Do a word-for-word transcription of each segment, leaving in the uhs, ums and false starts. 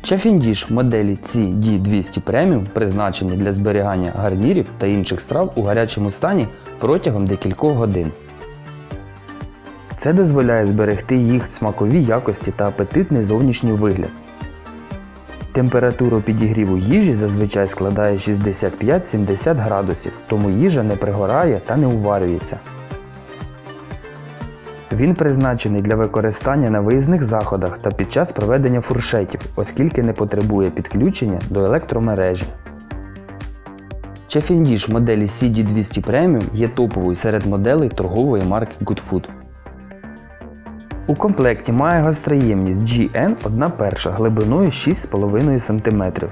Чафіндіш моделі сі ді двісті Premium призначені для зберігання гарнірів та інших страв у гарячому стані протягом декількох годин. Це дозволяє зберегти їх смакові якості та апетитний зовнішній вигляд. Температура підігріву їжі зазвичай складає шістдесят п'ять - сімдесят градусів, тому їжа не пригорає та не уварюється. Він призначений для використання на виїзних заходах та під час проведення фуршетів, оскільки не потребує підключення до електромережі. Чафіндіш моделі сі ді двісті Premium є топовою серед моделей торгової марки Goodfood. У комплекті має гостроємність джі ен один перша глибиною шість з половиною сантиметрів.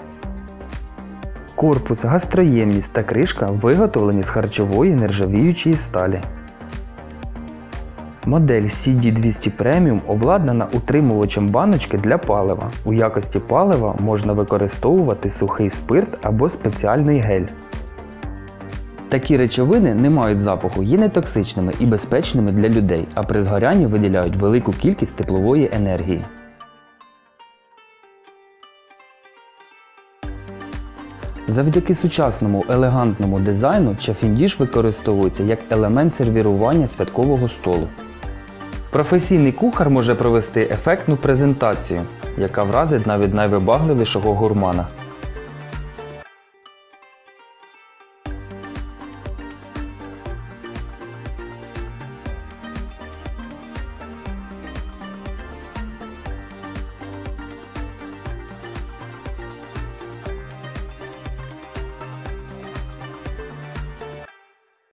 Корпус, гостроємність та кришка виготовлені з харчової нержавіючої сталі. Модель сі ді двісті Premium обладнана утримувачем баночки для палива. У якості палива можна використовувати сухий спирт або спеціальний гель. Такі речовини не мають запаху, є нетоксичними і безпечними для людей, а при згорянні виділяють велику кількість теплової енергії. Завдяки сучасному елегантному дизайну чафіндіш використовується як елемент сервірування святкового столу. Професійний кухар може провести ефектну презентацію, яка вразить навіть найвибагливішого гурмана.